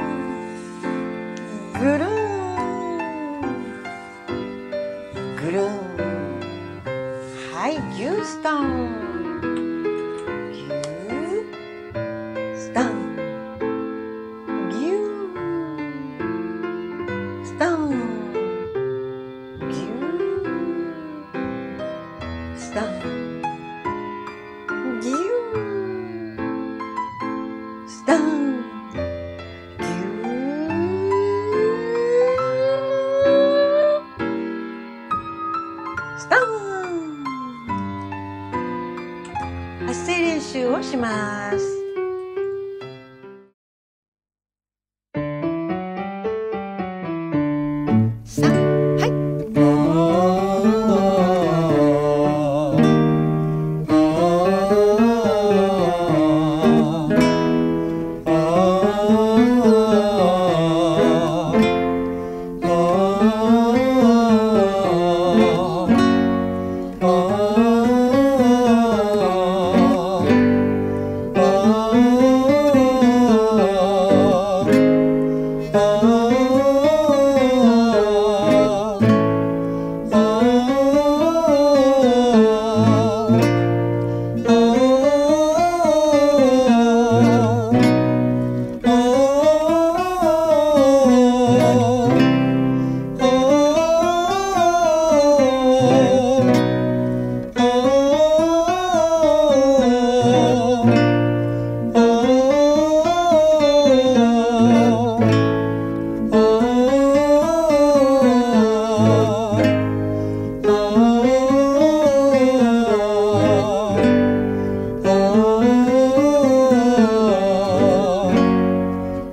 ぐるんぐるん。はい、牛スタン。牛スタン。牛スタン。牛スタン。牛スタン。スタン。発声練習をします。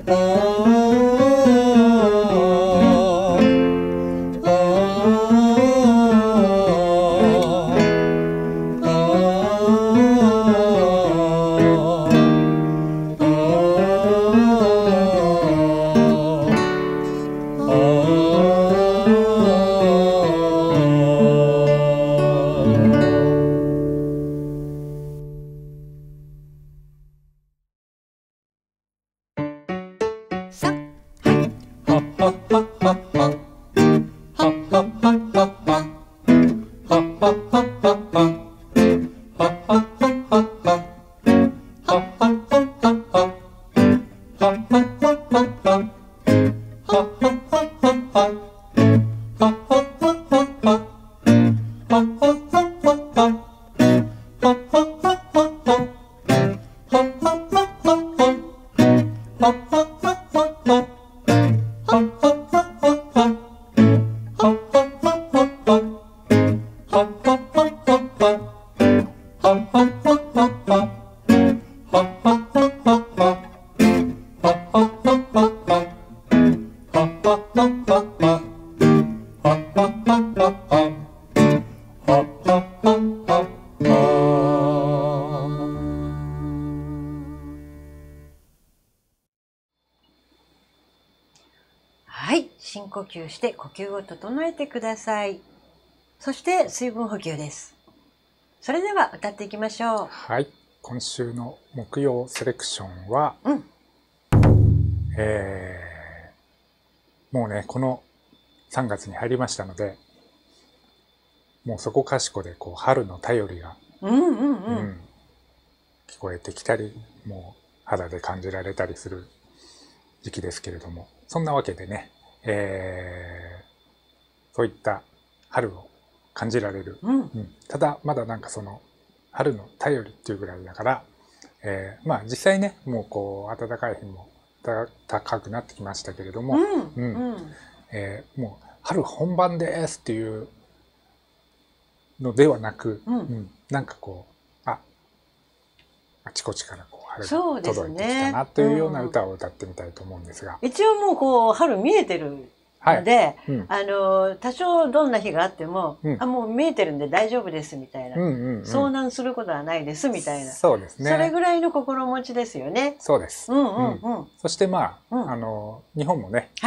はい、深呼吸して呼吸を整えてください。そして水分補給です。それでは歌っていきましょう。 はい、今週の木曜セレクションは、もうねこの3月に入りましたので、もうそこかしこでこう春の便りが聞こえてきたり、もう肌で感じられたりする時期ですけれども、そんなわけでね、そういった春を感じられる、ただまだなんかその春の便りっていうぐらいだから、まあ実際ねもうこう暖かい日も暖かくなってきましたけれども、もう春本番ですっていうのではなく、なんかこうあちこちからこう春が届いてきたなというような歌を歌ってみたいと思うんですが、 一応もうこう春見えてるので、多少どんな日があっても、もう見えてるんで大丈夫ですみたいな、遭難することはないですみたいな、 そうですね、 それぐらいの心持ちですよね。 そうです。そしてまあ、日本もね、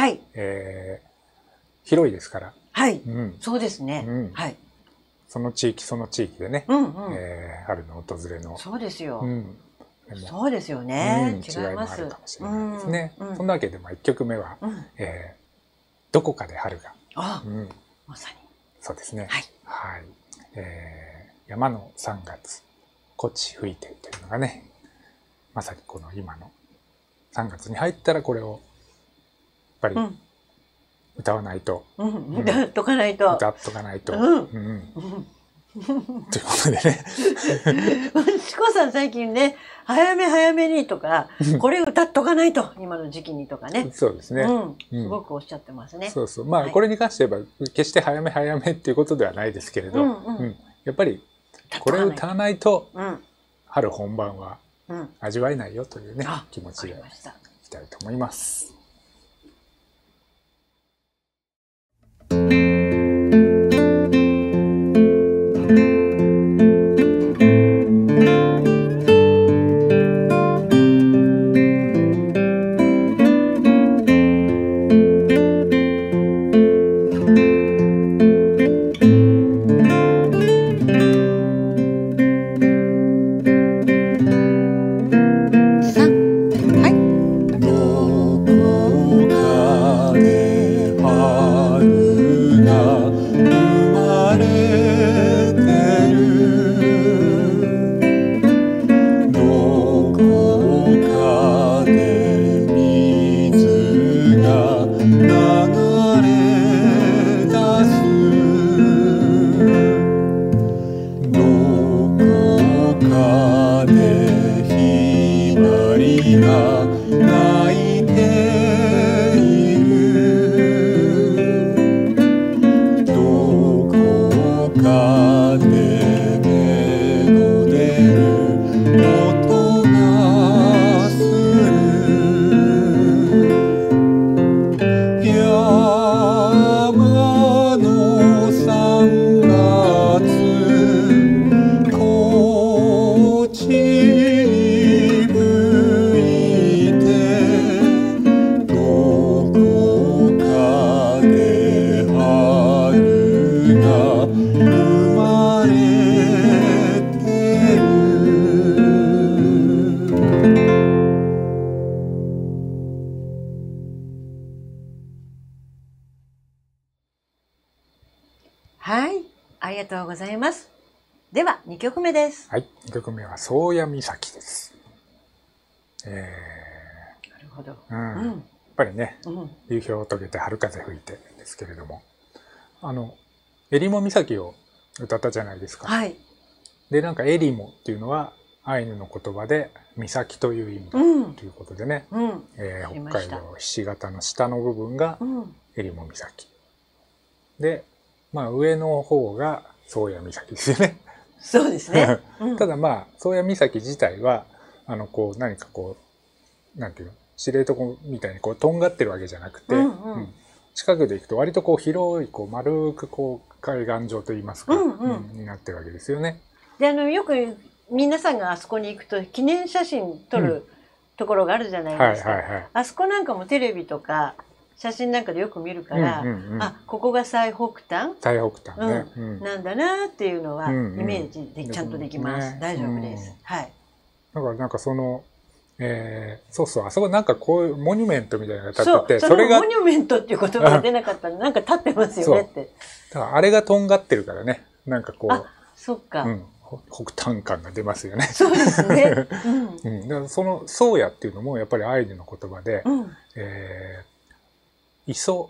広いですから、 そうですね、 その地域その地域でね、春の訪れのそうですよ、そうですよね、 違いもあるかもしれないですね。そんなわけで1曲目はどこかで春が、 まさにそうですね、山の3月こっち吹いてというのがね、まさにこの今の3月に入ったらこれをやっぱり歌わないと、 歌っとかないと、 ということでねチコさん最近ね、早め早めにとかこれ歌っとかないと今の時期にとかね、 そうですね、 すごくおっしゃってますね。 そうそう、まあこれに関して言えば決して早め早めっていうことではないですけれど、やっぱりこれを歌わないと春本番は味わえないよというね気持ちでいきたいと思います。 どこはい、ありがとうございます。では2曲目です。 はい、2曲目は宗谷岬です。 なるほど。 やっぱりね、夕陽を遂げて春風吹いてですけれども、えりも岬を歌ったじゃないですか。 はい。 で、なんかえりもっていうのはアイヌの言葉で岬という意味だということでね、北海道ひし形の下の部分がえりも岬で、まあ上の方が宗谷岬ですよね。 そうですね。 ただまあ宗谷岬自体はこう何かこうなんていうの、知床みたいにこうとんがってるわけじゃなくて、近くで行くと割とこう広いこう丸くこう海岸上といいますか、になってるわけですよね。 でよく皆さんがあそこに行くと記念写真撮るところがあるじゃないですか。あそこなんかもテレビとか写真なんかでよく見るから、あ、ここが最北端、なんだなっていうのはイメージでちゃんとできます。大丈夫です。はい。 だからなんかそうそう、あそこなんかこういうモニュメントみたいなのが立ってて、それがモニュメントっていう言葉が出なかったらなんか立ってますよねって。 だからあれがとんがってるからね、なんかこう、 そっか、 北端感が出ますよね。 そうですね。 だからその宗谷っていうのもやっぱりアイヌの言葉で、磯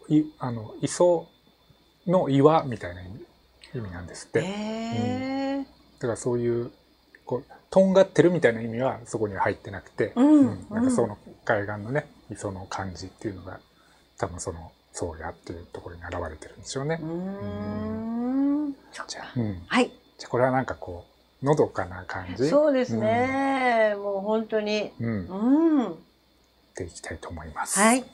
の岩みたいな意味なんですって。だからそういうこうとんがってるみたいな意味はそこには入ってなくて、なんかその海岸のね磯の感じっていうのが多分その宗谷っていうところに現れてるんでしょうね。じゃあこれはなんかこうのどかな感じ。 そうですね。もう本当に。 でいきたいと思います。 はい。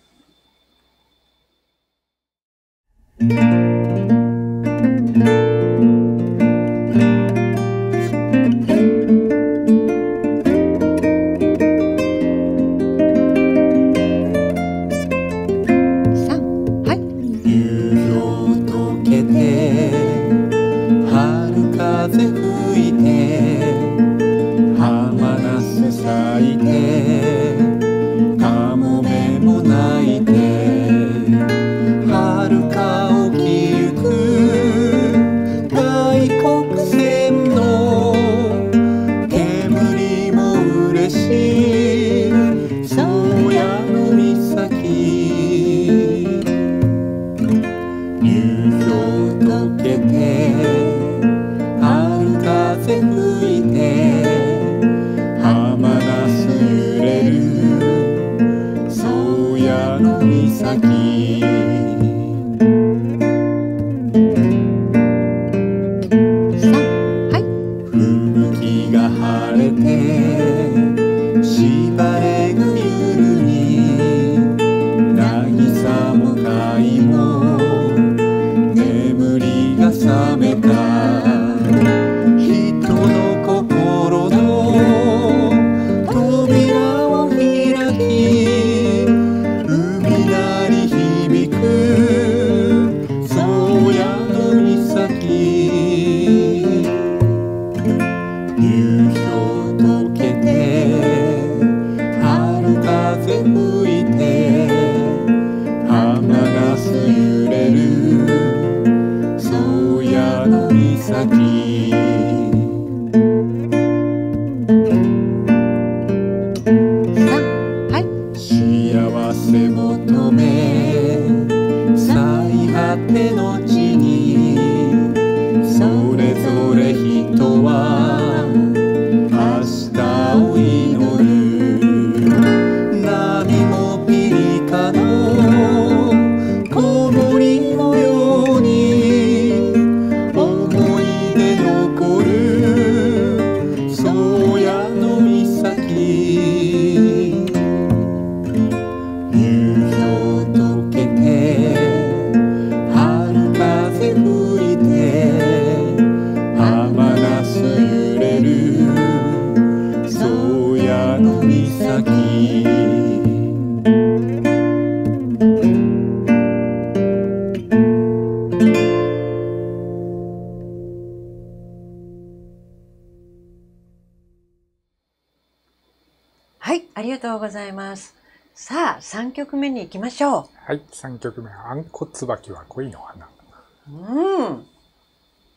はい、ありがとうございます。さあ、3曲目に行きましょう。 はい、3曲目はあんこ椿は恋の花。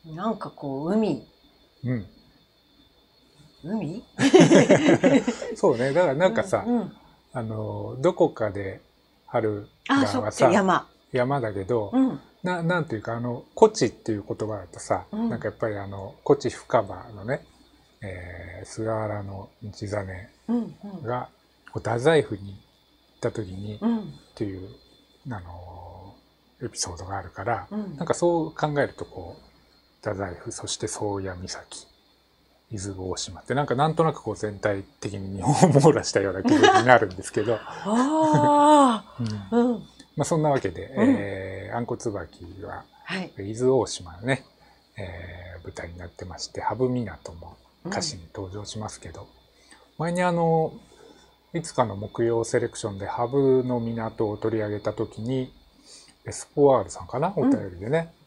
なんかこう海、 うん、 海そうね、だからなんかさ、どこかで春がさ、山だけど、なんていうか古地っていう言葉だとさ、なんかやっぱり古地深場のね、菅原道真が太宰府に行った時にっていうエピソードがあるから、なんかそう考えるとこう太宰府、そして宗谷岬、伊豆大島ってなんとなくこう全体的に日本を網羅したような気分になるんですけどまあそんなわけで、あんこつばきは伊豆大島のね、舞台になってまして、羽生港も歌詞に登場しますけど、前にいつかの木曜セレクションで羽生の港を取り上げた時にエスポワールさんかな、お便りでね、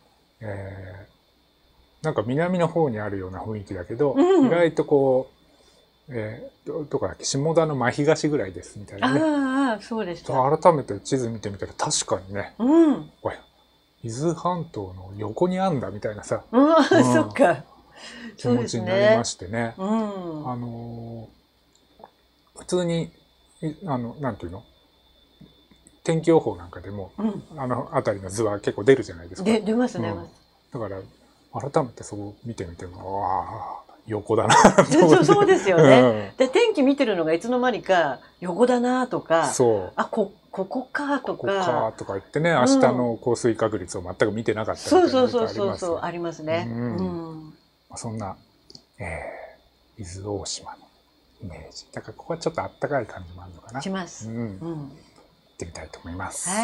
なんか南の方にあるような雰囲気だけど、意外とこう、どこだっけ、下田の真東ぐらいですみたいなね。 ああ、そうでした。 改めて地図見てみたら確かにね、おい、伊豆半島の横にあんだみたいなさ、 そっか、 気持ちになりましてね。普通になんていうの、天気予報なんかでも、辺りの図は結構出るじゃないですか。 出ますね。 だから改めてそう見てみても、わあ横だなと思って。 そうですよね。で天気見てるのがいつの間にか横だなとか、あ、ここかとか言ってね、明日の降水確率を全く見てなかったりとかそうありますね。 そんな伊豆大島のイメージだから、ここはちょっとあったかい感じもあるのかな。 します。 行ってみたいと思います。 はい。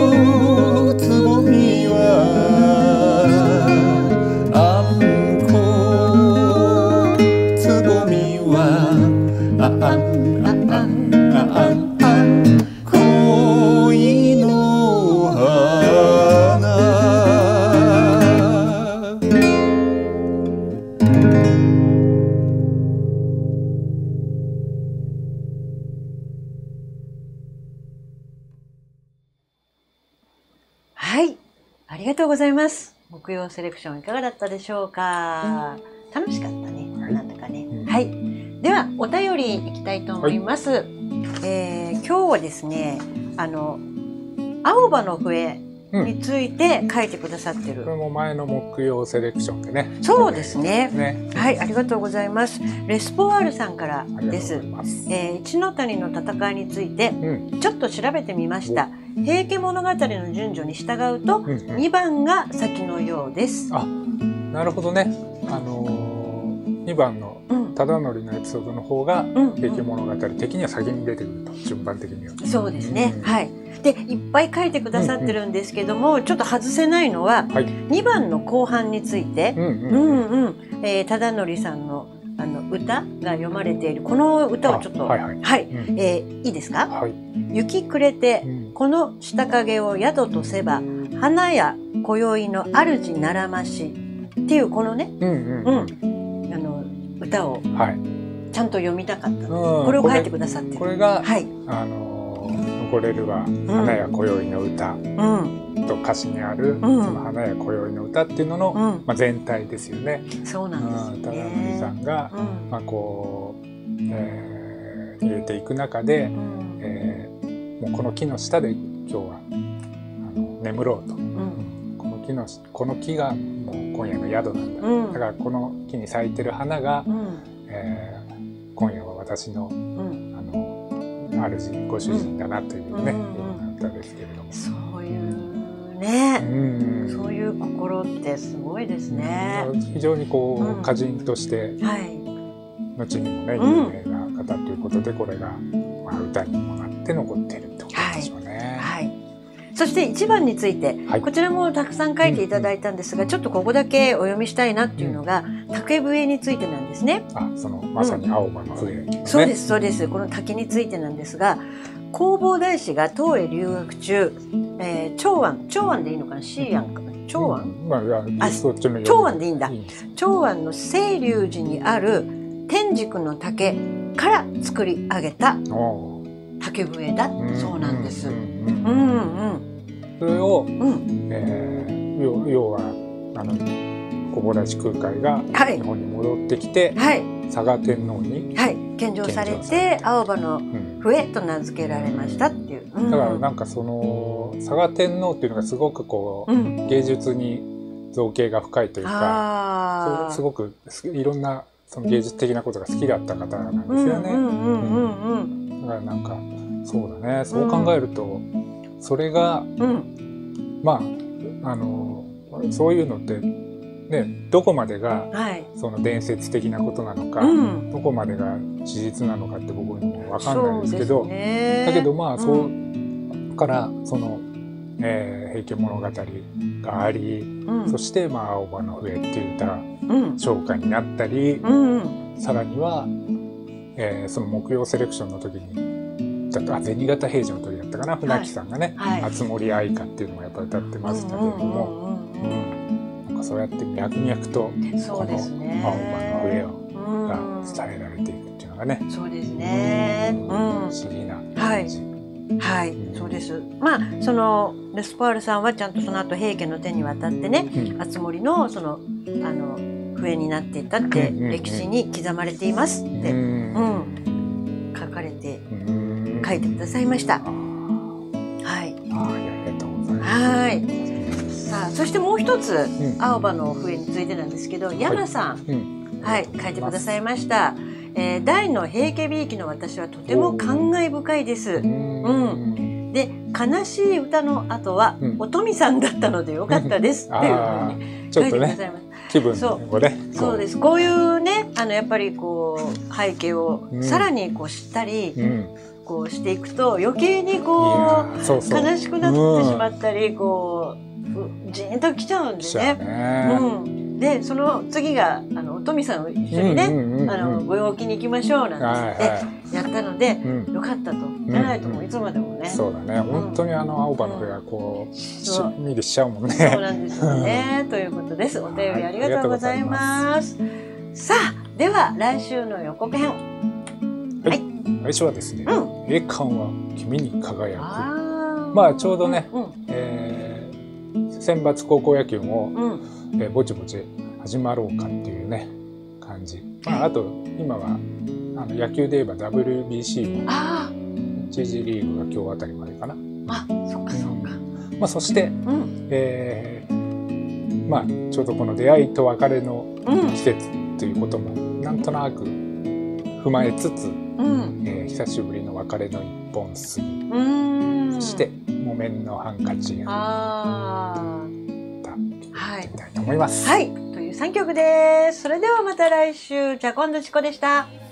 つぼみはあんこはい、ありがとうございます。木曜セレクションいかがだったでしょうか。楽しかったね。なんだかね。はい。ではお便りいきたいと思います。今日はですね、青葉の笛について書いてくださってる。 これも前の木曜セレクションでね。 そうですね。はい、ありがとうございます。レスポワールさんからです。一ノ谷の戦いについてちょっと調べてみました。平家物語の順序に従うと2番が先のようです。 あ、なるほどね。2番の忠則のエピソードの方が平家物語的には先に出てくると、順番的には。 そうですね。はい。で、いっぱい書いてくださってるんですけども、ちょっと外せないのは2番の後半について、忠則さんの歌が読まれているこの歌をちょっといいですか。雪暮れてこの下影を宿とせば花や今宵の主ならましっていうこのね、歌をちゃんと読みたかった。これを書いてくださってる。 これが残れるは花や今宵の歌と歌詞にあるその花や今宵の歌っていうのの全体ですよね。 そうなんですね。 忠則さんがこう入れていく中でもうこの木の下で今日は眠ろうと。この木がもう今夜の宿なんだ。だからこの木に咲いてる花が今夜は私の主ご主人だなというね、歌ですけれども。 そういうね、そういう心ってすごいですね。 非常にこう歌人として後にもね有名な方ということで、これが歌にもなって残っているってことでしょうね。 そして1番について、こちらもたくさん書いていただいたんですが、ちょっとここだけお読みしたいなっていうのが竹笛についてなんですね。 まさに青葉の笛、 そうです、そうです。この竹についてなんですが、弘法大師が唐へ留学中、長安でいいのかな、西安かな、長安、長安でいいんだ。長安の清流寺にある天竺の竹から作り上げた竹笛だそうなんです。 それを要は弘法大師空海が日本に戻ってきて嵯峨天皇に献上されて青葉の笛と名付けられましたっていう。 だからなんかその嵯峨天皇っていうのがすごくこう芸術に造詣が深いというか、すごくいろんなその芸術的なことが好きだった方なんですよね。だからなんかそうだね、そう考えるとそれがそういうのってね、どこまでがその伝説的なことなのか、どこまでが事実なのかって僕にも分かんないですけど、だけどそうからその平家物語があり、そして青葉の笛っていう歌が唱歌になったり、さらにはその木曜セレクションの時に銭形平次の時だったかな、船木さんがね「熱森愛歌」っていうのをやっぱ歌ってましたけれども、なんかそうやって脈々とこの青葉の笛が伝えられていくっていうのがね、 そうですね、 不思議な感じ。 そうです。そのレスポワールさんはちゃんとその後平家の手に渡ってね、熱森のその笛になっていったって歴史に刻まれていますって書かれて書いてくださいました。ありがとうございます。 さあ、そしてもう一つ青葉の笛についてなんですけど、山さん書いてくださいました。大の平家びいきの私はとても感慨深いです。で、悲しい歌の後はお富さんだったのでよかったですっていうふうに書いてくださいました。 気分をね。 そうです。こういうね、やっぱりこう背景をさらにこう知ったりこうしていくと余計にこう悲しくなってしまったり、こうジーンときちゃうんでね。で、その次がお富さんを一緒にねご陽気に行きましょうなんてやったのでよかったと。じゃないともういつまでもね。 そうだね。本当に青葉の笛がこうしんみりしちゃうもんね。 そうなんですよね。ということです。お便りありがとうございます。さあ、では来週の予告編。 来週はですね、栄冠は君に輝く。ちょうどね、 選抜高校野球も、ぼちぼち始まろうかっていうね感じ。まあ、あと今は野球で言えば WBC も1次リーグが今日あたりまでかな。 あ、そっかそっか。 まあ、そして、まあ、ちょうどこの出会いと別れの季節ということもなんとなく踏まえつつ、久しぶりの別れの一本杉、そして木綿のハンカチが歌ってみたいと思います。 はい、という3曲です。それではまた来週。じゃあ今度チコでした。